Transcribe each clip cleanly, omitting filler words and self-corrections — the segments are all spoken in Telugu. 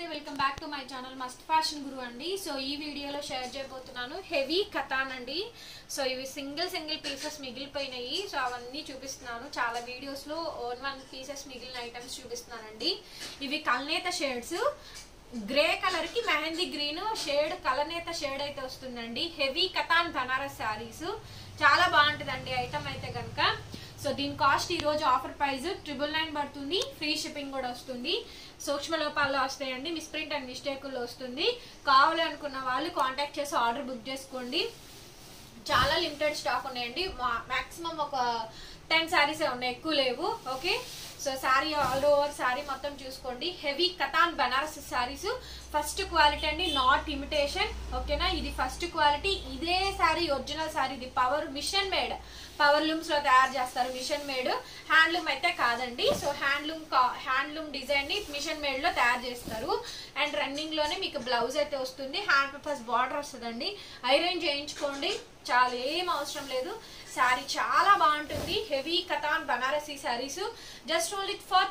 నమస్తే welcome back to my channel must fashion guru అండి. సో ఈ వీడియోలో షేర్ చేయబోతున్నాను హెవీ కతాన్ అండి. సో ఇవి సింగిల్ పీసెస్ మిగిలిపోయినాయి. సో అవన్నీ చూపిస్తున్నాను. చాలా వీడియోస్ లో వన్ పీసెస్ మిగిలిన ఐటమ్స్ చూపిస్తున్నానండి. ఇవి కల్నేత షేడ్స్, గ్రే కలర్ కి మెహందీ గ్రీన్ షేడ్ కలనేత షేడ్ అయితే వస్తుందండి. హెవీ కతాన్ బనారస్ శారీస్ చాలా బాగుంటుందండి ఐటమ్ అయితే కనుక. సో దీని కాస్ట్ ఈ రోజు ఆఫర్ ప్రైస్ 999 పడుతుంది. ఫ్రీ షిప్పింగ్ కూడా వస్తుంది. సూక్ష్మ లోపాల్లో వస్తాయండి, మిస్ప్రింట్ అండ్ మిస్టేకుల్లో వస్తుంది. కావాలి అనుకున్న వాళ్ళు కాంటాక్ట్ చేసి ఆర్డర్ బుక్ చేసుకోండి. చాలా లిమిటెడ్ స్టాక్ ఉన్నాయండి. మాక్సిమం ఒక 10 శారీస్ ఉన్నాయి, ఎక్కువ లేవు. Okay, so sari all over sari మొత్తం చూసుకోండి. Heavy katan Banaras saris first quality అండి, నాట్ ఇమిటేషన్. ఓకేనా, ఇది ఫస్ట్ క్వాలిటీ. ఇదే శారీ ఒరిజినల్ శారీ, ఇది power machine made, power looms లో తయారు చేస్తారు. మిషన్ మేడ్, హ్యాండ్లూమ్ అయితే కాదండి. సో హ్యాండ్లూమ్ డిజైన్ ని మిషన్ మేడ్ లో తయారు చేస్తారు. అండ్ రన్నింగ్ లోనే మీకు బ్లౌజ్ అయితే వస్తుంది. హ్యాండ్ పర్పస్ బార్డర్ వస్తుందండి. ఐరన్ చేయించుకోండి, చాలా ఏం అవసరం లేదు. శారీ చాలా బాగుంటుంది. Heavy katan Banarasi saris just only for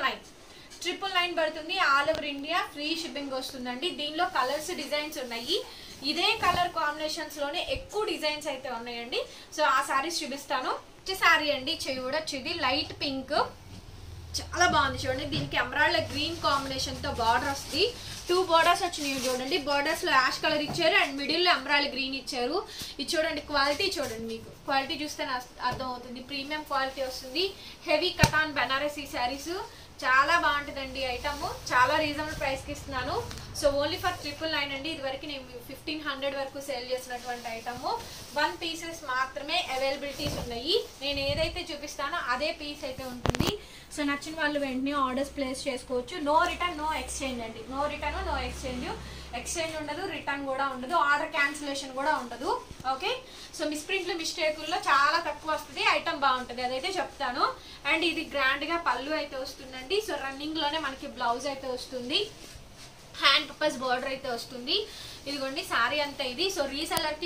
999 పడుతుంది. All over India free shipping వస్తుందండి. దీనిలో కలర్స్ డిజైన్స్ ఉన్నాయి. ఇదే కలర్ కాంబినేషన్స్ లోనే ఎక్కువ డిజైన్స్ అయితే ఉన్నాయండి. సో ఆ శారీస్ చూపిస్తాను. శారీ అండి, చూడొచ్చు, ఇది లైట్ పింక్, చాలా బాగుంది చూడండి. దీనికి ఎమరాల్డ్ గ్రీన్ కాంబినేషన్ తో బార్డర్ వస్తుంది. 2 బోర్డర్స్ వచ్చినాయి చూడండి. బోర్డర్స్ లో యాష్ కలర్ ఇచ్చారు అండ్ మిడిల్ లో ఎమరాల్డ్ గ్రీన్ ఇచ్చారు. ఇది చూడండి, క్వాలిటీ చూడండి, మీకు క్వాలిటీ చూస్తే అర్థం అవుతుంది. ప్రీమియం క్వాలిటీ వస్తుంది. హెవీ కతాన్ బనారసీ శారీస్ చాలా బాగుంటుందండి ఐటమ్. చాలా రీజనబుల్ ప్రైస్ కి ఇస్తున్నాను. సో ఓన్లీ ఫర్ 999 అండి. ఇది వరకు నేను 1500 వరకు సేల్ చేసినటువంటి ఐటమ్. 1 పీసెస్ మాత్రమే అవైలబిలిటీస్ ఉన్నాయి. నేను ఏదైతే చూపిస్తానో అదే పీస్ అయితే ఉంటుంది. సో నచ్చిన వాళ్ళు వెంటనే ఆర్డర్స్ ప్లేస్ చేసుకోవచ్చు. నో రిటర్న్, నో ఎక్స్చేంజ్ అండి. No return, no exchange. Exchange ఉండదు, రిటర్న్ కూడా ఉండదు, ఆర్డర్ క్యాన్సిలేషన్ కూడా ఉండదు. ఓకే, సో మిస్ప్రింట్లు మిస్టేకుల్లో చాలా తక్కువ వస్తుంది. ఐటమ్ బాగుంటుంది, అదైతే చెప్తాను. అండ్ ఇది గ్రాండ్ గా పళ్ళు అయితే వస్తుందండి. సో రన్నింగ్ లోనే మనకి బ్లౌజ్ అయితే వస్తుంది. హ్యాండ్ పర్పస్ బార్డర్ అయితే వస్తుంది. ఇదిగోండి శారీ అంతా ఇది. సో రీసెలర్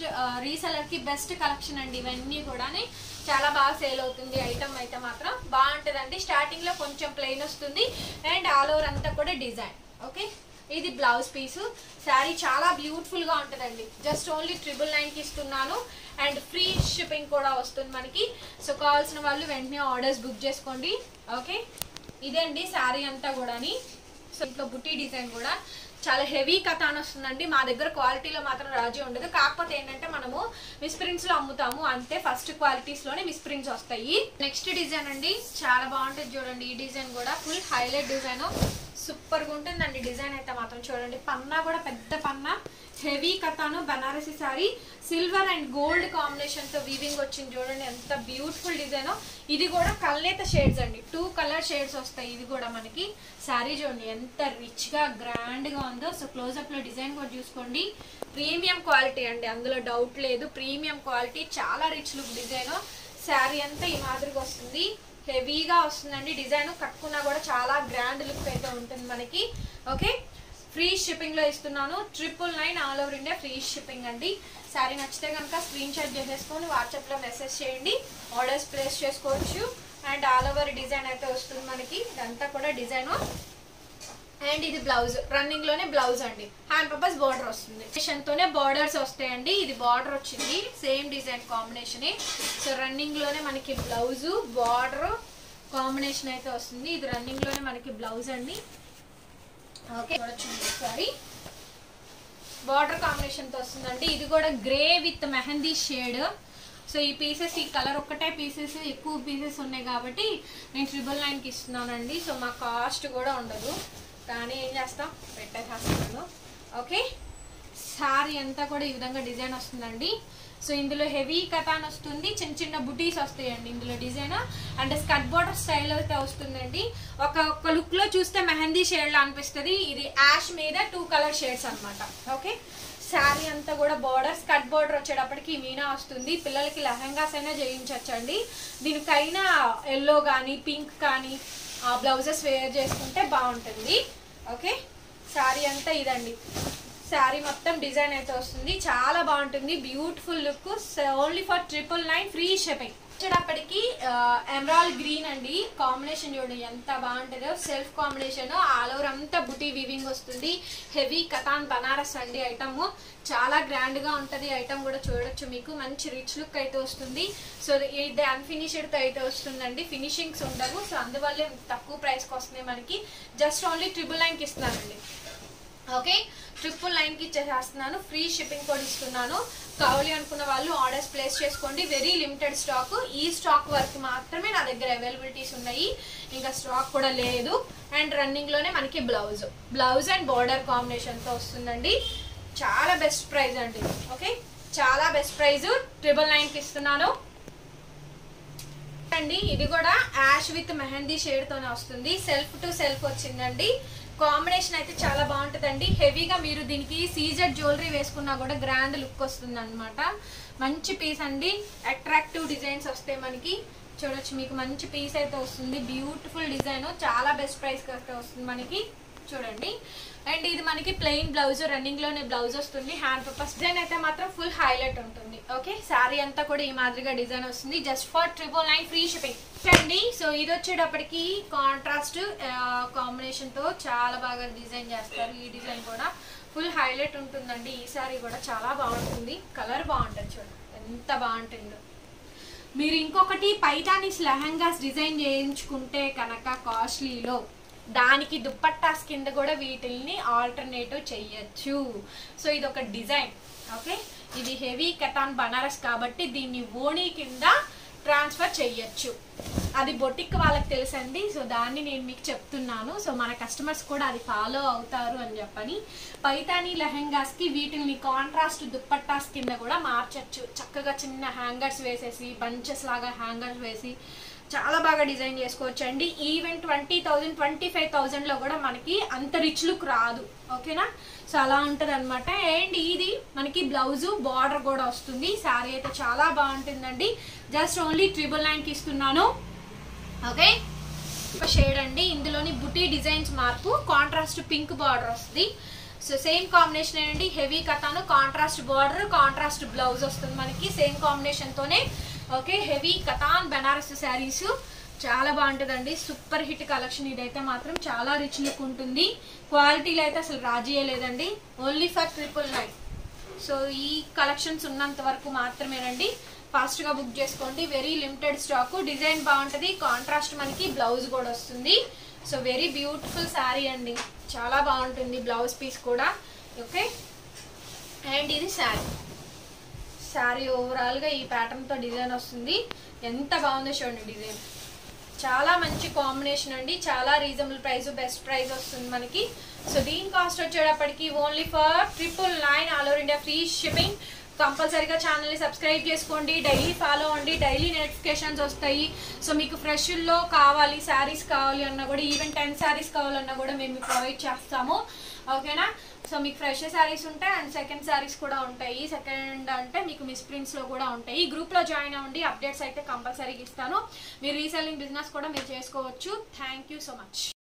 కి బెస్ట్ కలెక్షన్ అండి. ఇవన్నీ కూడా చాలా బాగా సేల్ అవుతుంది ఐటమ్ అయితే మాత్రం బాగుంటుందండి. స్టార్టింగ్ లో కొంచెం ప్లెయిన్ వస్తుంది అండ్ ఆల్ ఓవర్ అంతా కూడా డిజైన్. ఓకే, ఇది బ్లౌజ్ పీసు. శారీ చాలా బ్యూటిఫుల్ గా ఉంటుందండి. జస్ట్ ఓన్లీ 999 కి ఇస్తున్నాను అండ్ ఫ్రీ షిప్పింగ్ కూడా వస్తుంది మనకి. సో కావాల్సిన వాళ్ళు వెంటనే ఆర్డర్స్ బుక్ చేసుకోండి. ఓకే, ఇదండి శారీ అంతా కూడా. సో ఇంట్లో బుట్టి డిజైన్ కూడా చాలా హెవీ కతాన్ వస్తుందండి. మా దగ్గర క్వాలిటీలో మాత్రం రాజీ ఉండదు. కాకపోతే ఏంటంటే మనము మిస్ప్రింట్స్ లో అమ్ముతాము అంతే. ఫస్ట్ క్వాలిటీస్ లోనే మిస్ప్రింట్స్ వస్తాయి. నెక్స్ట్ డిజైన్ అండి, చాలా బాగుంటుంది చూడండి. ఈ డిజైన్ కూడా ఫుల్ హైలైట్ డిజైన్, సూపర్ గా ఉంటుందండి డిజైన్ అయితే మాత్రం. చూడండి, పన్నా కూడా పెద్ద పన్నా. Heavy katan Banarasi sari, silver and gold combination తో వీవింగ్ వచ్చింది చూడండి, ఎంత బ్యూటిఫుల్ డిజైన్. ఇది కూడా కల్నేత షేడ్స్ అండి, 2 కలర్ షేడ్స్ వస్తాయి. ఇది కూడా మనకి శారీ చూడండి ఎంత రిచ్ గా గ్రాండ్ గా ఉందో. సో క్లోజ్అప్ లో డిజైన్ కూడా చూసుకోండి. ప్రీమియం క్వాలిటీ అండి, అందులో డౌట్ లేదు. ప్రీమియం క్వాలిటీ, చాలా రిచ్ లుక్ డిజైన్. శారీ అంతా ఈ మాదిరిగా వస్తుంది, హెవీగా వస్తుందండి డిజైన్. కట్టుకున్నా కూడా చాలా గ్రాండ్ లుక్ అయితే ఉంటుంది మనకి. ఓకే, ఫ్రీ షిప్పింగ్ లో ఇస్తున్నాను. 999 all over India free shipping అండి. శారీ నచ్చితే కనుక స్క్రీన్ షాట్ చేసేసుకొని వాట్సాప్ లో మెసేజ్ చేయండి, ఆర్డర్స్ ప్లేస్ చేసుకోవచ్చు. అండ్ ఆల్ ఓవర్ డిజైన్ అయితే వస్తుంది మనకి. ఇదంతా కూడా డిజైన్. అండ్ ఇది బ్లౌజ్, రన్నింగ్ లోనే బ్లౌజ్ అండి. హ్యాండ్ పర్పస్ బార్డర్ వస్తుంది. తోనే బార్డర్స్ వస్తాయండి. ఇది బార్డర్ వచ్చింది, same design combination. So running లోనే మనకి బ్లౌజ్ బార్డర్ కాంబినేషన్ అయితే వస్తుంది. ఇది రన్నింగ్ లోనే మనకి బ్లౌజ్ అండి. ఓకే, సారీ బార్డర్ కాంబినేషన్ తో వస్తుందండి. ఇది కూడా grey with mehndi shade. So ఈ పీసెస్, ఈ కలర్ ఒక్కటే పీసెస్, ఎక్కువ పీసెస్ ఉన్నాయి కాబట్టి నేను 999 కి ఇస్తున్నానండి. సో మా కాస్ట్ కూడా ఉండదు, కానీ ఏం చేస్తాం, పెట్టేసేస్తాను. ఓకే, శారీ అంతా కూడా ఈ విధంగా డిజైన్ వస్తుందండి. సో ఇందులో హెవీ కతాన్ వస్తుంది, చిన్న బుటీస్ వస్తాయండి ఇందులో డిజైన్. అండ్ స్కర్ట్ బోర్డర్ స్టైల్ అయితే వస్తుందండి. ఒక లుక్ లో చూస్తే మెహందీ షేడ్ లా అనిపిస్తుంది. ఇది యాష్ మీద 2 కలర్ షేడ్స్ అనమాట. ఓకే, శారీ అంతా కూడా బార్డర్, స్కర్ట్ బోర్డర్ వచ్చేటప్పటికి మీనా వస్తుంది. పిల్లలకి లెహంగాస్ అయినా చేయించండి. దీనికైనా ఎల్లో కానీ పింక్ కానీ బ్లౌజెస్ వేర్ చేసుకుంటే బాగుంటుంది. ఓకే, శారీ అంతా ఇదండి. శారీ మొత్తం డిజైన్ అయితే వస్తుంది, చాలా బాగుంటుంది, beautiful look. Only for 999 free shipping. వచ్చేటప్పటికి ఎమరాల్డ్ గ్రీన్ అండి. కాంబినేషన్ చూడండి ఎంత బాగుంటుందో. సెల్ఫ్ కాంబినేషన్, ఆల్ ఓవర్ అంతా బుటీ వీవింగ్ వస్తుంది. హెవీ కతాన్ బనారస్ అండి ఐటమ్. చాలా గ్రాండ్ గా ఉంటది ఐటమ్ కూడా. చూడొచ్చు మీకు మంచి రిచ్ లుక్ అయితే వస్తుంది. సో ఇది అన్ఫినిష్డ్ తో అయితే వస్తుందండి, ఫినిషింగ్స్ ఉండవు. సో అందువల్లే తక్కువ ప్రైస్ కి వస్తున్నాయి మనకి. జస్ట్ ఓన్లీ 999 కి ఇస్తున్నానండి. ఓకే, 999 కి ఇచ్చేస్తున్నాను. ఫ్రీ షిప్పింగ్ కూడా ఇస్తున్నాను. కావాలి అనుకున్న వాళ్ళు ఆర్డర్స్ ప్లేస్ చేసుకోండి. Very limited stock. ఈ స్టాక్ వరకు మాత్రమే నా దగ్గర అవైలబిలిటీస్ ఉన్నాయి, ఇంకా స్టాక్ కూడా లేదు. అండ్ రన్నింగ్ లోనే మనకి బ్లౌజ్ అండ్ బార్డర్ కాంబినేషన్ తో వస్తుందండి. చాలా బెస్ట్ ప్రైస్ అండి. ఓకే, చాలా బెస్ట్ ప్రైస్ 999 కి ఇస్తున్నాను అండి. ఇది కూడా యాష్ విత్ మెహందీ షేడ్ తోనే వస్తుంది. సెల్ఫ్ టు సెల్ఫ్ వచ్చిందండి. కాంబినేషన్ అయితే చాలా బాగుంటుందండి. హెవీగా మీరు దీనికి సీజెడ్ జ్యువెలరీ వేసుకున్నా కూడా గ్రాండ్ లుక్ వస్తుంది అనమాట. మంచి పీస్ అండి. అట్రాక్టివ్ డిజైన్స్ వస్తాయి మనకి. చూడొచ్చు మీకు మంచి పీస్ అయితే వస్తుంది. బ్యూటిఫుల్ డిజైన్, చాలా బెస్ట్ ప్రైస్ అయితే వస్తుంది మనకి. చూడండి. అండ్ ఇది మనకి ప్లెయిన్ బ్లౌజ్, రన్నింగ్ లోనే బ్లౌజ్ వస్తుంది. హ్యాండ్ పర్పస్ డిజైన్ అయితే మాత్రం ఫుల్ హైలైట్ ఉంటుంది. ఓకే, శారీ అంతా కూడా ఈ మాదిరిగా డిజైన్ వస్తుంది. జస్ట్ ఫర్ 999 ఫ్రీ షిప్పింగ్ అండి. సో ఇది వచ్చేటప్పటికి కాంట్రాస్ట్ కాంబినేషన్ తో చాలా బాగా డిజైన్ చేస్తారు. ఈ డిజైన్ కూడా ఫుల్ హైలైట్ ఉంటుందండి. ఈ శారీ కూడా చాలా బాగుంటుంది. కలర్ బాగుంటుంది. చూడండి ఎంత బాగుంటుందో. మీరు ఇంకొకటి పైతానీస్ లెహంగాస్ డిజైన్ చేయించుకుంటే కనుక కాస్ట్లీలో దానికి దుప్పట్టాస్ కింద కూడా వీటిల్ని ఆల్టర్నేటివ్ చెయ్యొచ్చు. సో ఇది ఒక డిజైన్. ఓకే, ఇది హెవీ కతాన్ బనారస్ కాబట్టి దీన్ని ఓణీ కింద ట్రాన్స్ఫర్ చెయ్యొచ్చు. అది బొటిక్ వాళ్ళకి తెలుసండి. సో దాన్ని నేను మీకు చెప్తున్నాను. సో మన కస్టమర్స్ కూడా అది ఫాలో అవుతారు అని చెప్పని పైతానీ లెహంగాస్ కి వీటిని కాంట్రాస్ట్ దుప్పట్టాస్ కింద కూడా మార్చచ్చు. చక్కగా చిన్న హ్యాంగర్స్ వేసేసి, బంచెస్ లాగా హ్యాంగర్స్ వేసి చాలా బాగా డిజైన్ చేసుకోవచ్చు అండి. ఈవెన్ 20,000 25,000 లో కూడా మనకి అంత రిచ్ లుక్ రాదు. ఓకేనా, సో అలా ఉంటది అనమాట. అండ్ ఇది మనకి బ్లౌజ్ బార్డర్ కూడా వస్తుంది. శారీ అయితే చాలా బాగుంటుందండి. జస్ట్ ఓన్లీ 999 కి ఇస్తున్నాను. ఓకే, ఒక షేడ్ అండి. ఇందులోని బుటీ డిజైన్స్ మార్పు, కాంట్రాస్ట్ పింక్ బార్డర్ వస్తుంది. సో సేమ్ కాంబినేషన్ అండి. Heavy katan, contrast border, contrast blouse వస్తుంది మనకి సేమ్ కాంబినేషన్ తోనే. ఓకే, హెవీ కథాన్ బనారస్ శారీస్ చాలా బాగుంటుందండి. Super hit collection. ఇదైతే మాత్రం చాలా రిచ్ లుక్ ఉంటుంది. క్వాలిటీలో అయితే అసలు రాజీయే లేదండి. Only for 999. సో ఈ కలెక్షన్స్ ఉన్నంత వరకు మాత్రమేనండి. ఫాస్ట్ గా బుక్ చేసుకోండి. Very limited stock. డిజైన్ బాగుంటది. కాంట్రాస్ట్ మనకి బ్లౌజ్ కూడా వస్తుంది. సో వెరీ బ్యూటిఫుల్ శారీ అండి. చాలా బాగుంటుంది బ్లౌజ్ పీస్ కూడా. ఓకే, అండ్ ఇది శారీ ఓవరాల్ గా ఈ ప్యాటర్న్ తో డిజైన్ వస్తుంది. ఎంత బాగుందో చూడండి డిజైన్. చాలా మంచి కాంబినేషన్ అండి. చాలా రీజనబుల్ ప్రైస్, బెస్ట్ ప్రైస్ వస్తుంది మనకి. సో దీని కాస్ట్ వచ్చేటప్పటికి only for 999 all over India free shipping. కంపల్సరీగా ఛానల్ ని సబ్స్క్రైబ్ చేసుకోండి. డైలీ ఫాలో అవ్వండి. డైలీ నోటిఫికేషన్స్ వస్తాయి. సో మీకు ఫ్రెష్ లో కావాలి, శారీస్ కావాలి అన్నా కూడా, ఈవెన్ 10 శారీస్ కావాలన్నా కూడా మేము ప్రొవైడ్ చేస్తాము. ఓకేనా, సో మీకు ఫ్రెష్ శారీస్ ఉంటాయి అండ్ సెకండ్ శారీస్ కూడా ఉంటాయి. సెకండ్ అంటే మీకు మిస్ ప్రింట్స్ లో కూడా ఉంటాయి. ఈ గ్రూప్ లో జాయిన్ అవ్వండి. అప్డేట్స్ అయితే కంపల్సరీగా ఇస్తాను. మీరు రీసెల్లింగ్ బిజినెస్ కూడా మీరు చేసుకోవచ్చు. Thank you so much.